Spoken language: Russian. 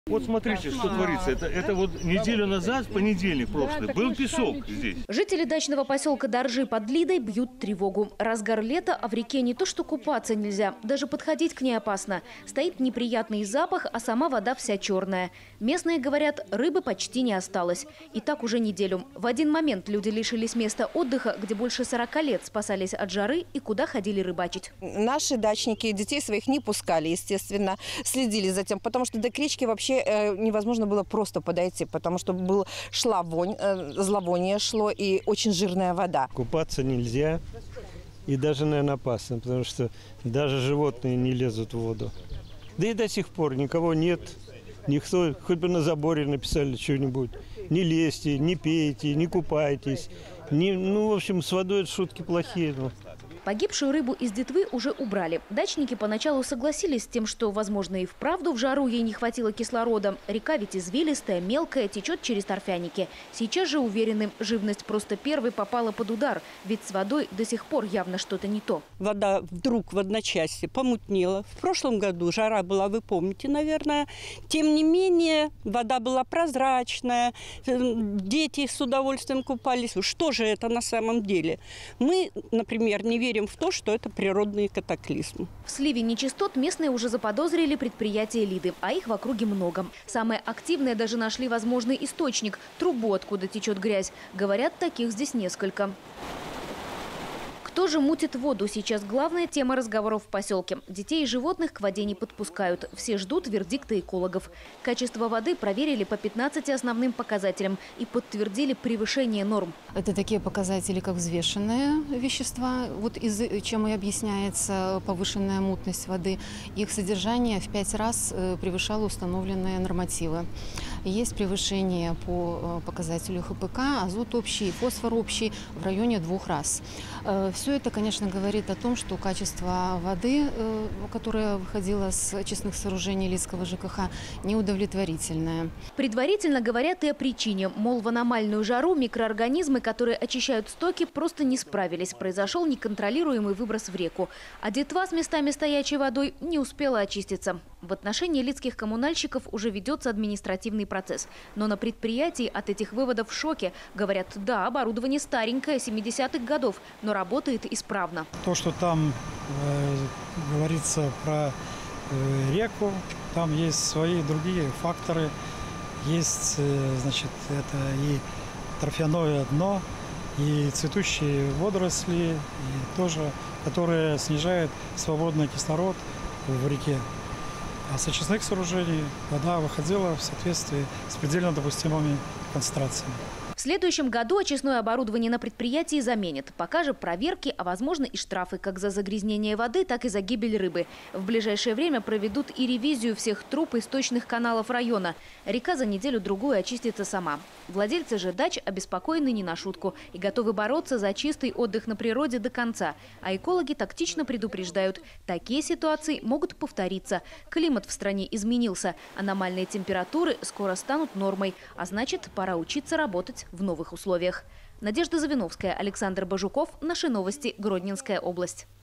Вот смотрите, что творится. Это вот неделю назад, в понедельник прошлый, был песок здесь. Жители дачного поселка Доржи под Лидой бьют тревогу. Разгар лета, а в реке не то что купаться нельзя, даже подходить к ней опасно. Стоит неприятный запах, а сама вода вся черная. Местные говорят, рыбы почти не осталось. И так уже неделю. В один момент люди лишились места отдыха, где больше 40 лет спасались от жары и куда ходили рыбачить. Наши дачники детей своих не пускали, естественно, следили за тем, потому что до к речке вообще невозможно было просто подойти, потому что шла вонь, зловоние шло и очень жирная вода. Купаться нельзя и даже, наверное, опасно, потому что даже животные не лезут в воду. Да и до сих пор никого нет, никто, хоть бы на заборе написали что-нибудь. Не лезьте, не пейте, не купайтесь. В общем, с водой шутки плохие. Погибшую рыбу из детвы уже убрали. Дачники поначалу согласились с тем, что, возможно, и вправду в жару ей не хватило кислорода. Река ведь извилистая, мелкая, течет через торфяники. Сейчас же уверены, живность просто первой попала под удар. Ведь с водой до сих пор явно что-то не то. Вода вдруг в одночасье помутнела. В прошлом году жара была, вы помните, наверное. Тем не менее, вода была прозрачная. Дети с удовольствием купались. Что же это на самом деле? Мы, например, не верим в то, что это природный катаклизм. В сливе нечистот местные уже заподозрили предприятие Лиды, а их в округе много. Самые активные даже нашли возможный источник – трубу, откуда течет грязь. Говорят, таких здесь несколько. Кто же мутит воду? Сейчас главная тема разговоров в поселке. Детей и животных к воде не подпускают. Все ждут вердикта экологов. Качество воды проверили по 15 основным показателям и подтвердили превышение норм. Это такие показатели, как взвешенные вещества, вот чем и объясняется повышенная мутность воды. Их содержание в 5 раз превышало установленные нормативы. Есть превышение по показателю ХПК, азот общий, фосфор общий в районе 2 раз. Все это, конечно, говорит о том, что качество воды, которая выходила с очистных сооружений Лидского ЖКХ, неудовлетворительное. Предварительно говорят и о причине. Мол, в аномальную жару микроорганизмы, которые очищают стоки, просто не справились. Произошел неконтролируемый выброс в реку. А детва с местами стоячей водой не успела очиститься. В отношении лидских коммунальщиков уже ведется административный процесс. Но на предприятии от этих выводов в шоке. Говорят, да, оборудование старенькое, 70-х годов, но работает исправно. То, что там говорится про реку, там есть свои другие факторы. Есть, значит, это и торфяное дно, и цветущие водоросли, и тоже, которые снижают свободный кислород в реке. А с очистных сооружений вода выходила в соответствии с предельно допустимыми концентрациями. В следующем году очистное оборудование на предприятии заменят. Пока же проверки, а возможно и штрафы как за загрязнение воды, так и за гибель рыбы. В ближайшее время проведут и ревизию всех труб и сточных каналов района. Река за неделю-другую очистится сама. Владельцы же дач обеспокоены не на шутку и готовы бороться за чистый отдых на природе до конца. А экологи тактично предупреждают, такие ситуации могут повториться. Климат в стране изменился. Аномальные температуры скоро станут нормой. А значит, пора учиться работать в новых условиях. Надежда Завиновская, Александр Бажуков. Наши новости. Гродненская область.